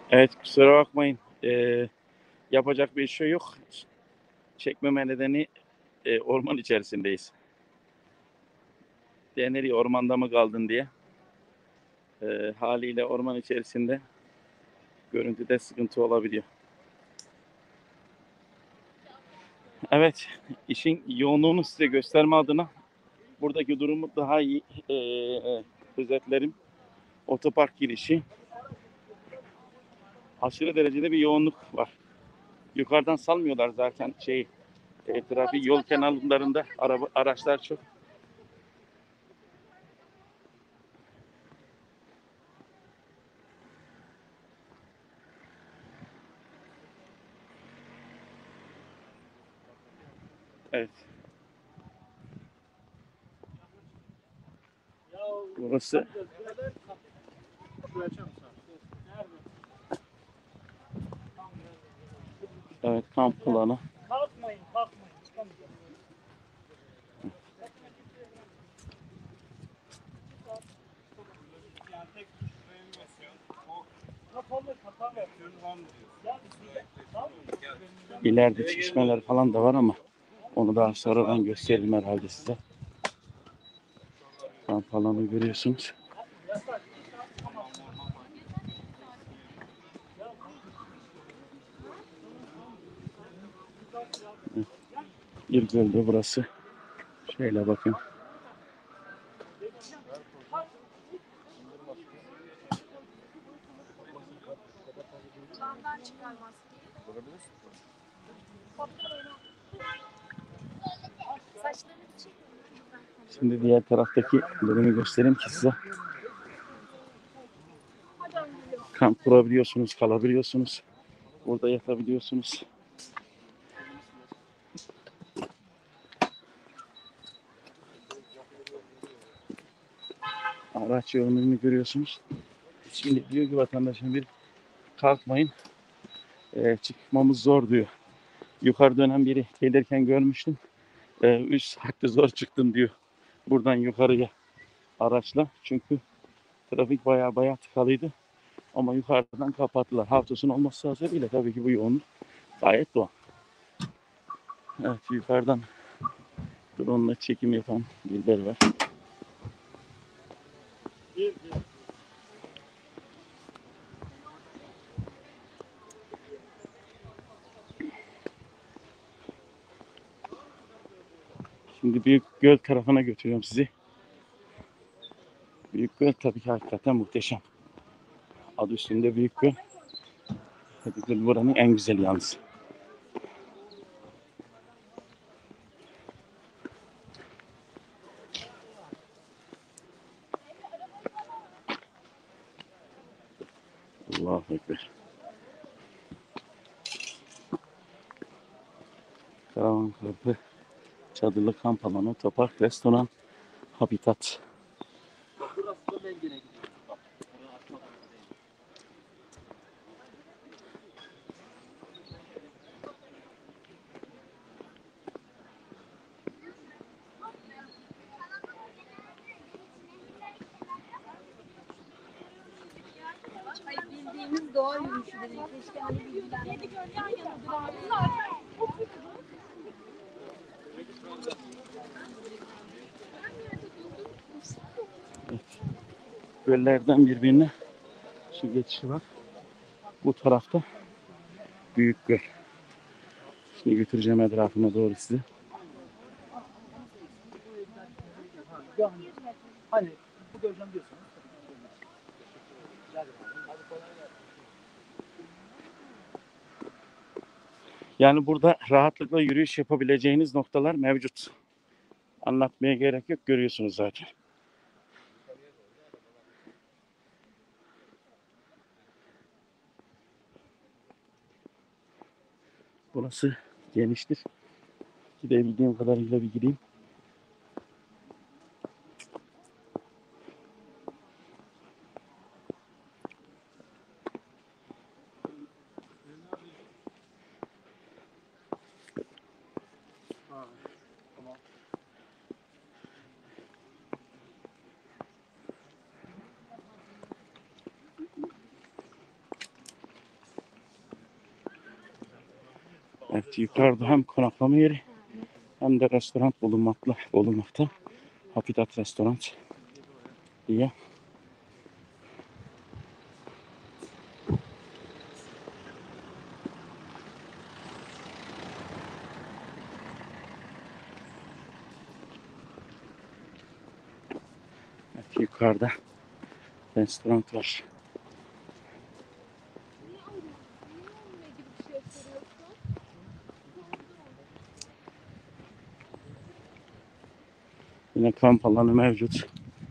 Evet, kusura bakmayın. Yapacak bir şey yok. Çekmeme nedeni orman içerisindeyiz. Denir ormanda mı kaldın diye. Haliyle orman içerisinde görüntüde sıkıntı olabiliyor. Evet, işin yoğunluğunu size gösterme adına buradaki durumu daha iyi özetlerim. Otopark girişi aşırı derecede bir yoğunluk var. Yukarıdan salmıyorlar zaten trafik yol kenarlarında araçlar çok. Evet. Burası evet kamp alanı. Kalkmayın, kalkmayın. Çıkamayacağım. Yani tek tuşlayın basıyorsun. O kapalı, kapalı. Ya tamam mı? İleride çeşmeler falan da var ama onu daha sonradan gösteririm herhalde size. Kamp alanı görüyorsunuz. İrgöl'de burası. Şöyle bakın. Kulağımdan çıkarmaz. Saçlarını çek. Şimdi diğer taraftaki bölümü göstereyim ki size. Kamp kurabiliyorsunuz, kalabiliyorsunuz. Burada yatabiliyorsunuz. Araç yoğunluğunu görüyorsunuz. Şimdi diyor ki vatandaşın bir kalkmayın. Çıkmamız zor diyor. Yukarı dönen biri gelirken görmüştüm. 3 saatte zor çıktım diyor. Buradan yukarıya araçla. Çünkü trafik baya tıkalıydı. Ama yukarıdan kapattılar. Hafta sonu olması hasebiyle tabii ki bu yoğunluk gayet doğal. Evet, yukarıdan drone'la çekim yapan birileri var. Şimdi Büyük Göl tarafına götürüyorum sizi. Büyük Göl tabii ki hakikaten muhteşem. Adı üstünde Büyük Göl. Tabii Göl buranın en güzeli yalnız. Allahu Ekber. Karavan kampı, çadırlı kamp alanı, otopark, restoran, habitat. Burası da ben gene gidiyorum. Hayır, bildiğimiz doğa yürüyüşü dedik. Keşke hani bilgilendirmek. Yan yana durardılar. Göllerden birbirine su geçişi var. Bu tarafta Büyük Göl. Şimdi götüreceğim etrafına doğru sizi. Hani bu göreceğim diyorsunuz. Yani burada rahatlıkla yürüyüş yapabileceğiniz noktalar mevcut. Anlatmaya gerek yok, görüyorsunuz zaten. Burası geniştir. Gidebildiğim kadarıyla bir gideyim. Evet, yukarıda hem konaklama yeri hem de restoran bulunmakta. Habitat Restoran diye. Evet, yukarıda restoran var. Niye arıyorsun? Niye onunla ilgili bir şey soruyorsun? Yine kamp alanı mevcut.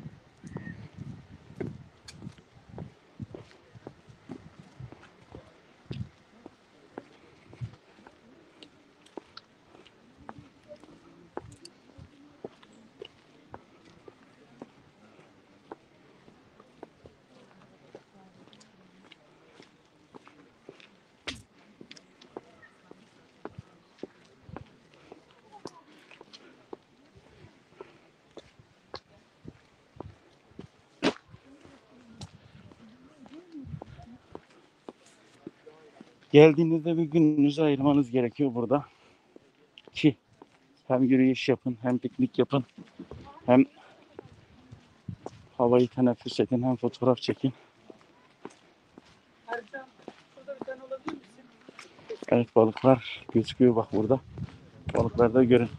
Geldiğinizde bir gününüzü ayırmanız gerekiyor burada. Ki hem yürüyüş yapın, hem piknik yapın, hem havayı teneffüs edin, hem fotoğraf çekin. Ercan, şurada bir tane olabilir misin? Evet, balıklar gözüküyor bak burada. Balıkları da görün.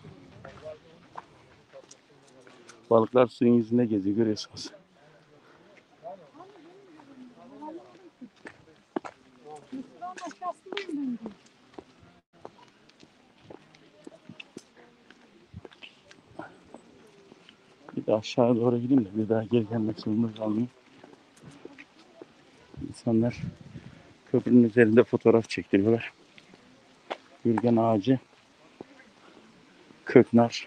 Balıklar suyun yüzünde geziyor, görüyorsunuz. Bir de aşağı doğru gideyim de bir daha geri gelmek zorunda kalmayayım. İnsanlar köprünün üzerinde fotoğraf çektiriyorlar. Gürgen ağacı, köknar.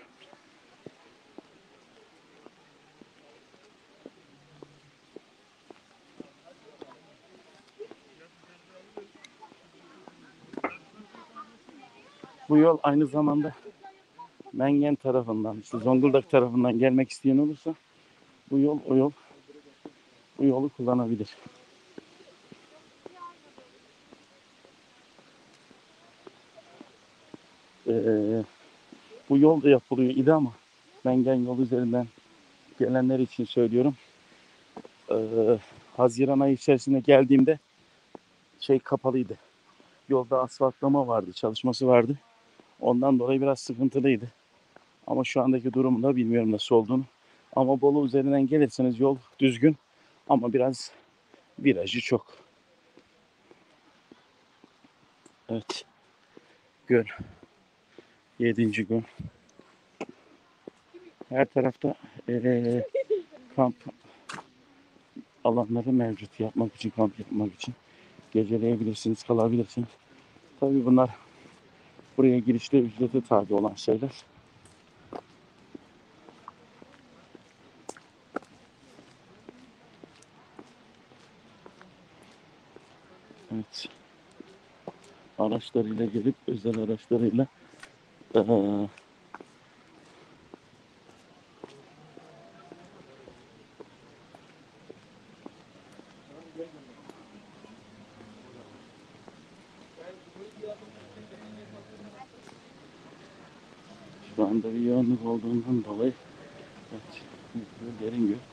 Bu yol aynı zamanda Mengen tarafından, işte Zonguldak tarafından gelmek isteyen olursa bu yolu kullanabilir. Bu yol da yapılıyor idi ama Mengen yolu üzerinden gelenler için söylüyorum. Haziran ayı içerisinde geldiğimde kapalıydı. Yolda asfaltlama vardı, çalışması vardı. Ondan dolayı biraz sıkıntılıydı. Ama şu andaki durumda bilmiyorum nasıl olduğunu. Ama Bolu üzerinden gelirseniz yol düzgün ama biraz virajı çok. Evet. Göl. 7. gün. Her tarafta kamp alanları mevcut. Yapmak için, kamp yapmak için. Geceleyebilirsiniz, kalabilirsiniz. Tabii bunlar buraya girişte ücrete tabi olan şeyler. Evet. Araçlarıyla gelip özel araçlarıyla şu anda bir yoğunluk olduğundan dolayı evet, derin göl.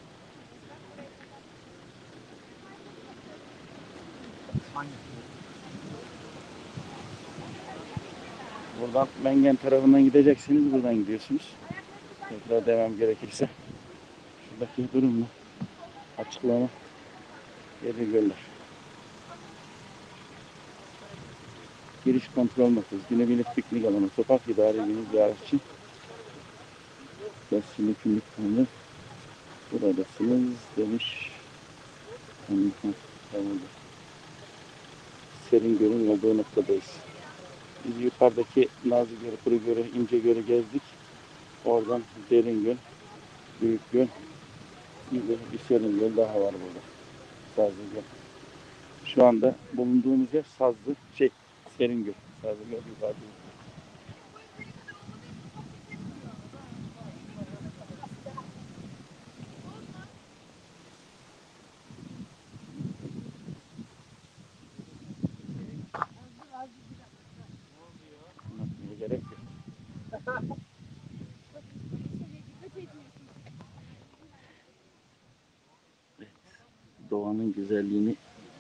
Buradan Mengen tarafından gideceksiniz, buradan gidiyorsunuz. Tekrar devam gerekirse. Şuradaki durumla açıklama yeri göller. Giriş kontrol noktası, günübirlik piknik alanı, sokak idare günü ziyaretçi. Besini kimlik tanımı. Buradasınız demiş. Serin Göl'ün olduğu noktadayız. Biz yukarıdaki Nazlı Gölü, Kuru Gölü, İnce Gölü gezdik. Oradan Derin Göl, Büyük Göl, bir Serin Göl daha var burada. Sazlı Göl. Şu anda bulunduğumuz yer Serin Göl. Sazlı Göl yukarıda. doğanın güzelliğini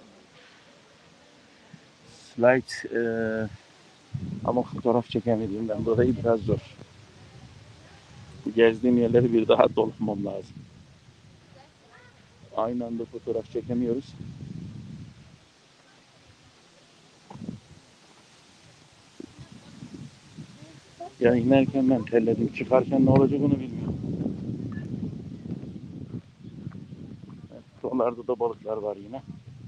slide ama fotoğraf çekemediğimden dolayı biraz zor. Gezdiğim yerleri bir daha dolanmam lazım. Aynı anda fotoğraf çekemiyoruz. Ya inerken ben terledim. Çıkarken ne olacak onu bilmiyorum. Evet, oralarda da balıklar var yine.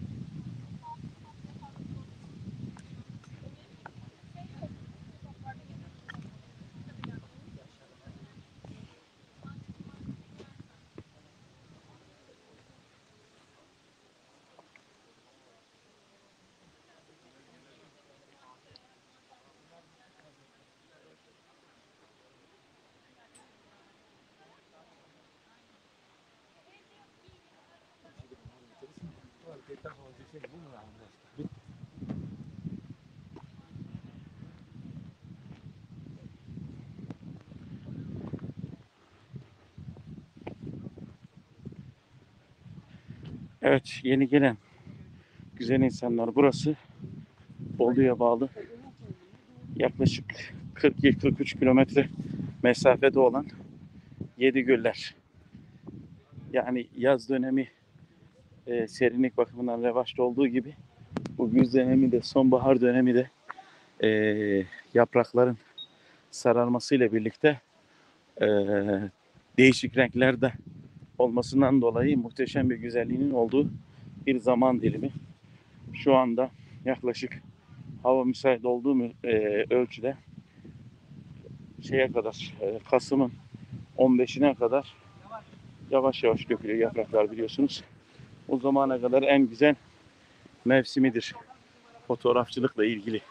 Evet, yeni gelen güzel insanlar, burası Bolu'ya bağlı yaklaşık 42-43 kilometre mesafede olan Yedigöller. Yani yaz dönemi serinlik bakımından revaçta olduğu gibi bu güz dönemi de sonbahar dönemi de yaprakların sararmasıyla birlikte e, değişik renklerde olmasından dolayı muhteşem bir güzelliğinin olduğu bir zaman dilimi. Şu anda yaklaşık hava müsait olduğu ölçüde şeye kadar Kasım'ın 15'ine kadar yavaş yavaş dökülüyor yapraklar, biliyorsunuz. O zamana kadar en güzel mevsimidir fotoğrafçılıkla ilgili.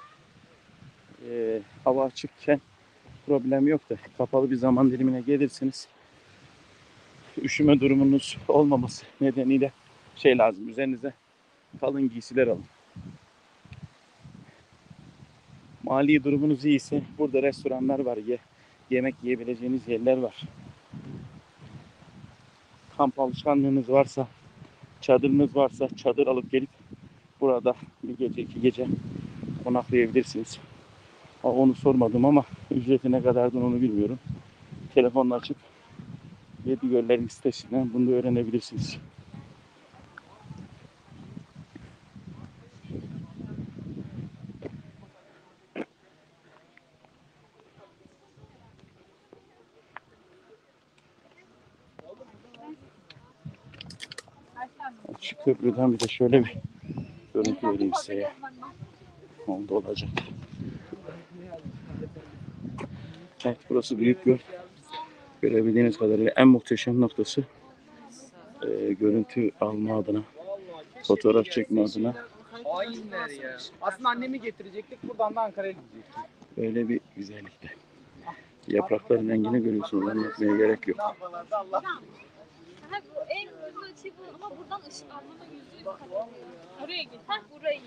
Hava açıkken problem yok da kapalı bir zaman dilimine gelirsiniz, üşüme durumunuz olmaması nedeniyle şey lazım, üzerinize kalın giysiler alın. Mali durumunuz iyiyse burada restoranlar var, yemek yiyebileceğiniz yerler var. Kamp alışkanlığınız varsa, çadırınız varsa çadır alıp gelip burada bir gece, iki gece konaklayabilirsiniz. Onu sormadım ama ücreti ne kadardır onu bilmiyorum. Telefonla açıp Yedigöller'in sitesinden bunu da öğrenebilirsiniz. Şu köprüden bir de şöyle bir görüntü vereyim size ya. Oldu olacak. Evet, burası büyük göl. Görebildiğiniz kadarıyla en muhteşem noktası görüntü alma adına, fotoğraf çekme adına Hainler ya. Aslında annemi getirecektik. Buradan da Ankara'ya gidecektik. böyle bir güzellikte. Yaprakların rengini görüyorsunuz. Anlatmaya gerek yok. Ha, bu en güzel açı bu ama buradan ışık almama %100 katılıyor. Oraya git. Ha, burayı.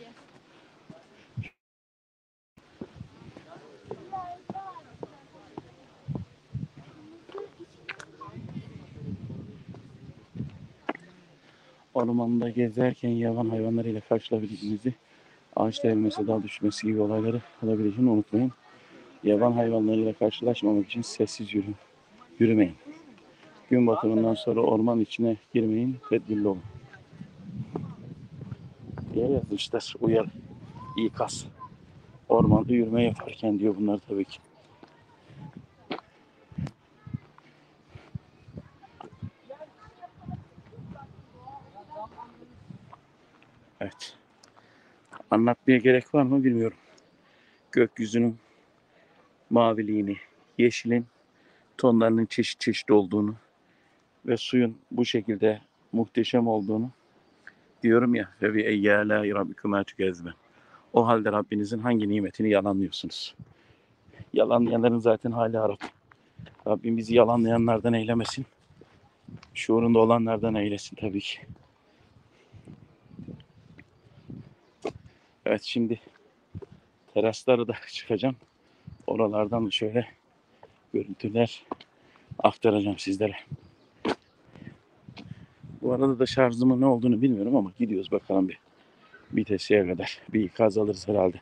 Ormanda gezerken yaban hayvanlarıyla karşılaşabildiğinizi, ağaç devrilmesi, dal düşmesi gibi olayları olabileceğini unutmayın. Yaban hayvanlarıyla karşılaşmamak için sessiz yürümeyin. Gün batımından sonra orman içine girmeyin, tedbirli olun. Diye yazmışlar, uyar, ikaz. Ormanda yürüme yaparken diyor bunlar tabii ki. Evet. Anlatmaya gerek var mı bilmiyorum. Gökyüzünün maviliğini, yeşilin tonlarının çeşit çeşit olduğunu ve suyun bu şekilde muhteşem olduğunu diyorum ya. Ve bir eyyâlâ rabbikümâ tükezben. O halde Rabbinizin hangi nimetini yalanlıyorsunuz? Yalanlayanların zaten hali harap. Rabbim bizi yalanlayanlardan eylemesin. Şuurunda olanlardan eylesin tabii ki. Evet, şimdi teraslara da çıkacağım. Oralardan da şöyle görüntüler aktaracağım sizlere. Bu Bu arada da şarjımın ne olduğunu bilmiyorum ama gidiyoruz bakalım bir vitesiye kadar. Bir ikaz alırız herhalde.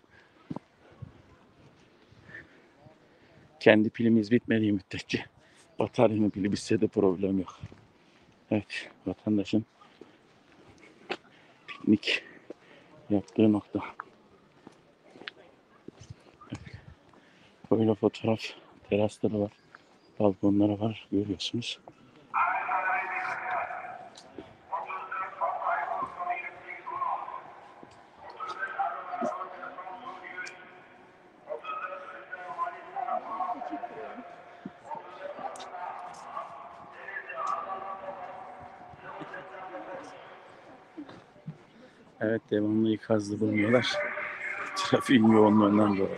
Kendi pilimiz bitmediği müddetçe bataryanın pili bitse de problem yok. Evet, vatandaşın piknik yaptığı nokta. Böyle fotoğraf terasları var, balkonları var görüyorsunuz. Evet, devamlı ikazlı bulunuyorlar. Trafiğin yoğunluğundan dolayı.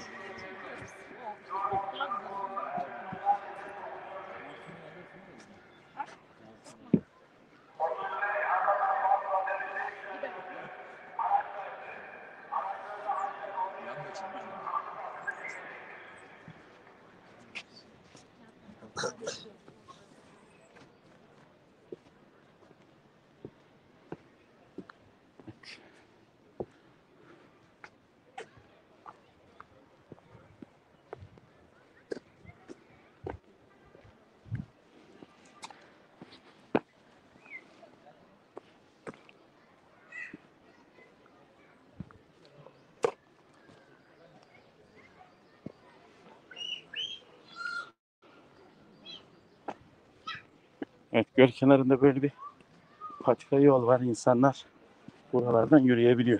Evet, göl kenarında böyle bir patika yol var. İnsanlar buralardan yürüyebiliyor.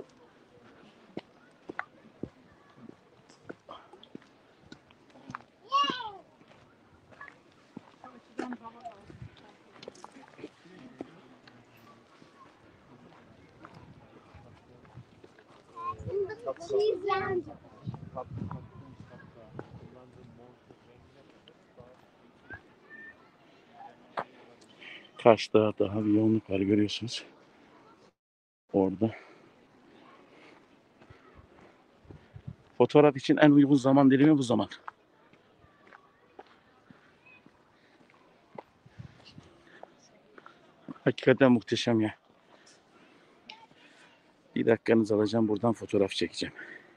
Karşıda daha bir yoğunluk var görüyorsunuz. Orada. Fotoğraf için en uygun zaman dilimi bu zaman. Hakikaten muhteşem ya. Bir dakikanızı alacağım, buradan fotoğraf çekeceğim.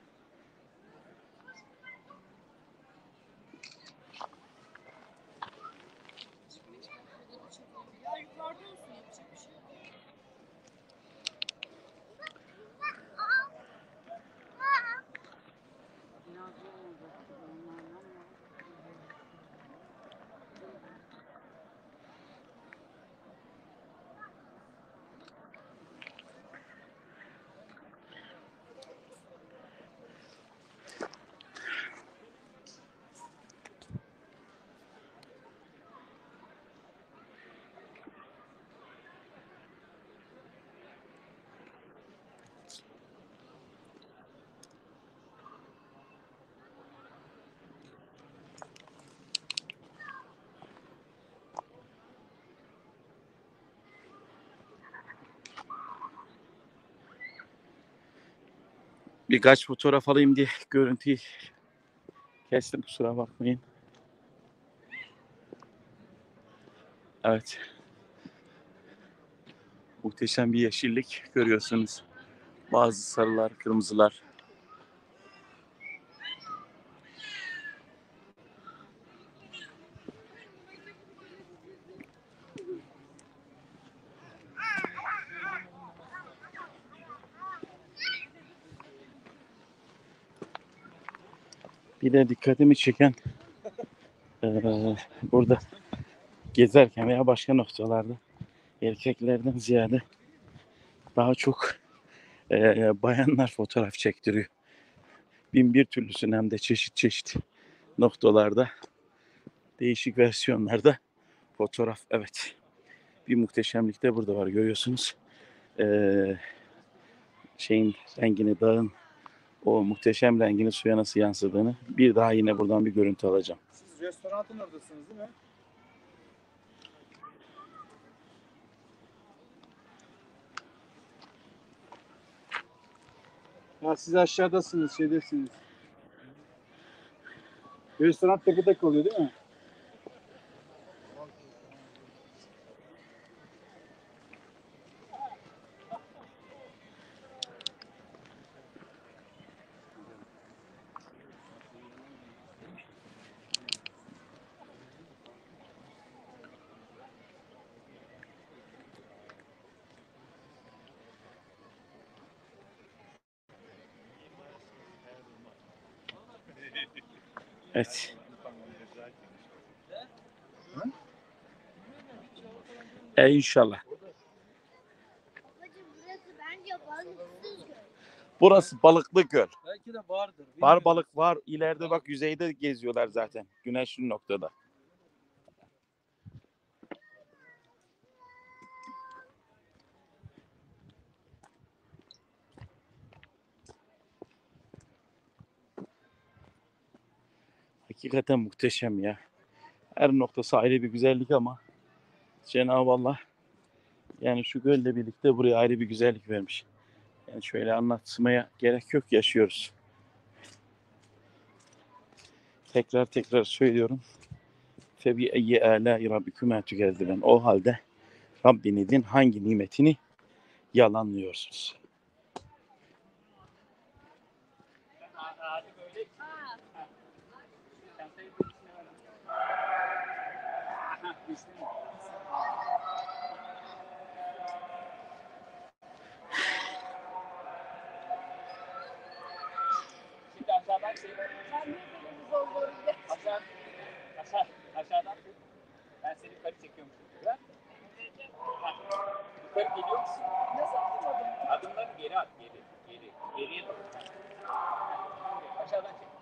Birkaç fotoğraf alayım diye görüntüyü kestim, kusura bakmayın. Evet. Muhteşem bir yeşillik görüyorsunuz. Bazı sarılar, kırmızılar. Bir de dikkatimi çeken burada gezerken veya başka noktalarda erkeklerden ziyade daha çok bayanlar fotoğraf çektiriyor. Bin bir türlüsün hem de çeşit çeşit noktalarda, değişik versiyonlarda fotoğraf. Evet, bir muhteşemlik de burada var görüyorsunuz. Şeyin rengini, dağın o muhteşem rengini suya nasıl yansıdığını bir daha yine buradan bir görüntü alacağım. Siz restoranın oradasınız değil mi? Ha, siz aşağıdasınız, şeydesiniz. Restoran tepede kalıyor değil mi? Evet. İnşallah. Babacım burası bence balıksız göl. Burası balıklı göl. Belki de vardır. Var bilmiyorum. balık var. İleride bak yüzeyde geziyorlar zaten. Güneşli noktada. Hakikaten muhteşem ya. Her noktası ayrı bir güzellik ama Cenab-ı Allah yani şu gölle birlikte buraya ayrı bir güzellik vermiş. Yani şöyle anlatmaya gerek yok, yaşıyoruz. Tekrar söylüyorum. Febi eyyi âlâi rabbikümâ tükezziben. O halde Rabbinizin hangi nimetini yalanlıyorsunuz? Şimdi aşağıdan şey. Aşağıdan tut. Ben seni yukarı çekiyorum. Ver. Yukarı geliyor musun? Nasıl atamadım? Adımları geri at. Geriye doğru. Aşağıdan çek.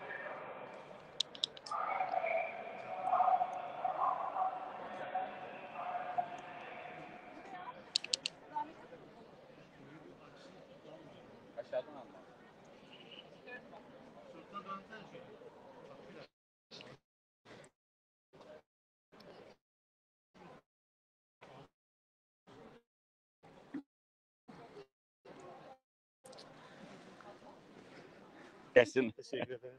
Aşağıdan al. Gelsin. Teşekkür ederim.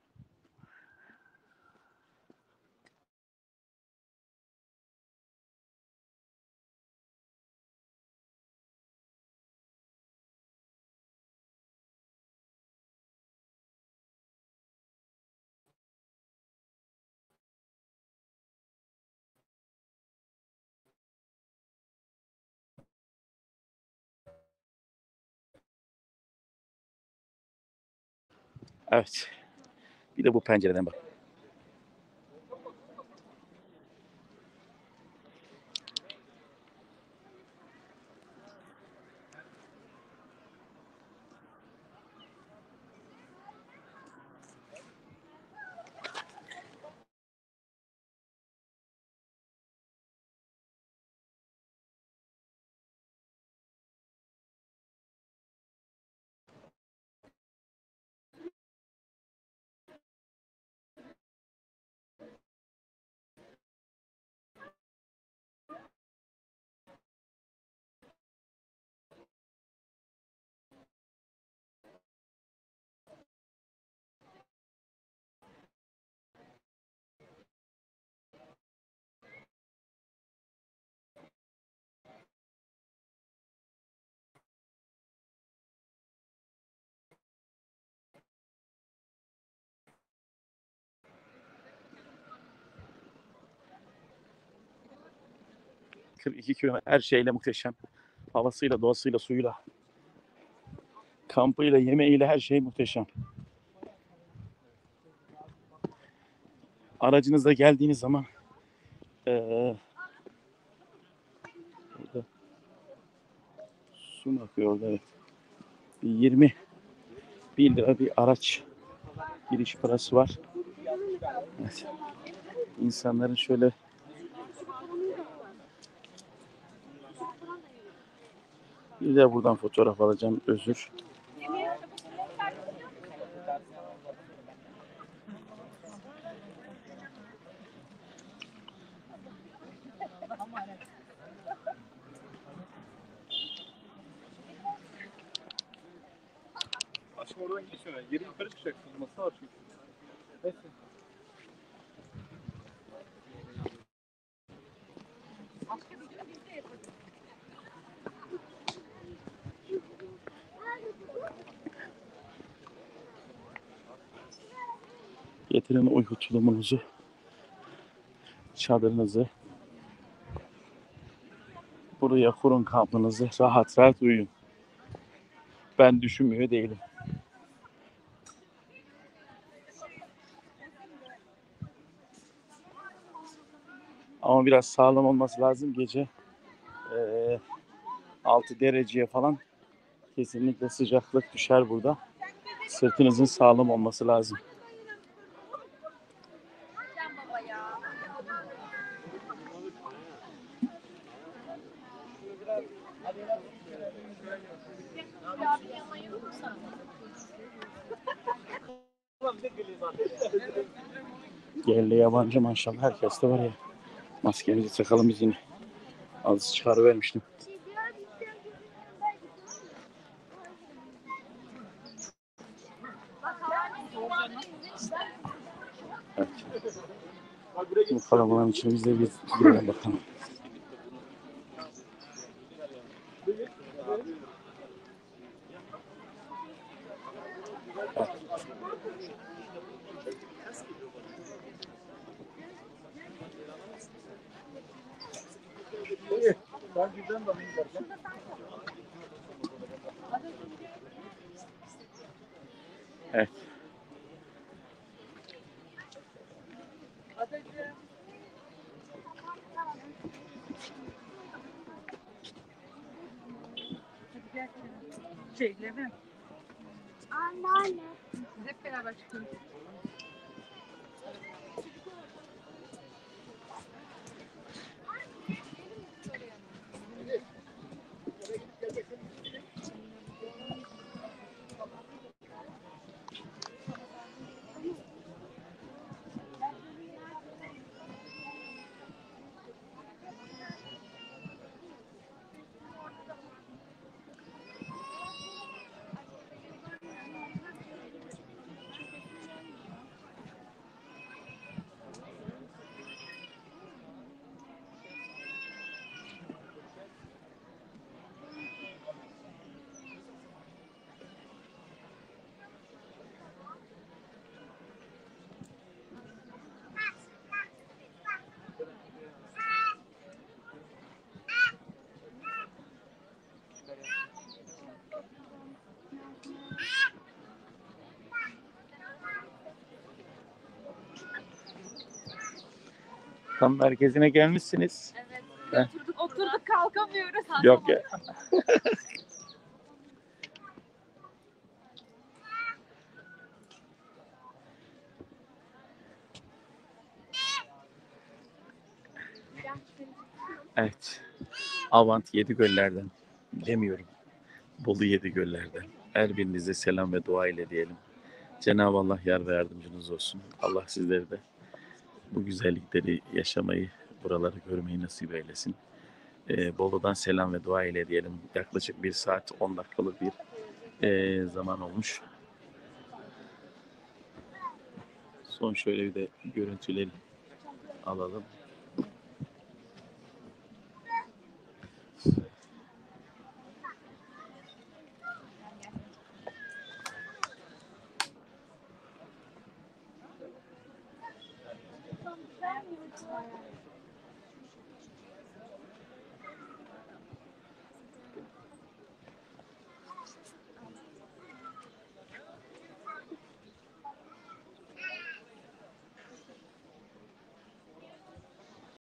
Evet. Bir de bu pencereden bak. ...42 kilometre her şeyle muhteşem. Havasıyla, doğasıyla, suyuyla, kampıyla, yemeğiyle her şey muhteşem. Aracınızla geldiğiniz zaman burada su akıyor orada, evet. 21 lira bir araç giriş parası var. Evet. İnsanların şöyle bir de buradan fotoğraf alacağım, özür. Aşkım oradan geçiyor. Geri yukarı çıkacaksın. Masa var çünkü. Neyse. Getirin uyku tulumunuzu, çadırınızı. Buraya kurun kampınızı, rahat rahat uyuyun. Ben düşünmüyor değilim. Ama biraz sağlam olması lazım. Gece 6 dereceye falan kesinlikle sıcaklık düşer burada. Sırtınızın sağlam olması lazım. Can baba ya. Ya bir yamayı olursa. Yerli yabancı maşallah herkes de var ya. Maskemizi takalım biz yine. Az çıkarıvermiştim. Bak havalı işte. Evet. Bu kalabalığın içine biz de bir girelim bakalım. Evet. Şeyleri. Anneanne. Biz hep beraber çıkıyoruz. Tam merkezine gelmişsiniz. Evet. Oturduk kalkamıyoruz. Yok ya. Evet. Avant Yedigöller'den demiyorum. Bolu Yedigöller'den. Her birinize selam ve dua ile diyelim. Cenab-ı Allah yar ve yardımcınız olsun. Allah sizleri de bu güzellikleri yaşamayı, buraları görmeyi nasip eylesin. Bolu'dan selam ve dua ile diyelim. Yaklaşık 1 saat 10 dakikalık bir zaman olmuş. Son şöyle bir de görüntüleri alalım.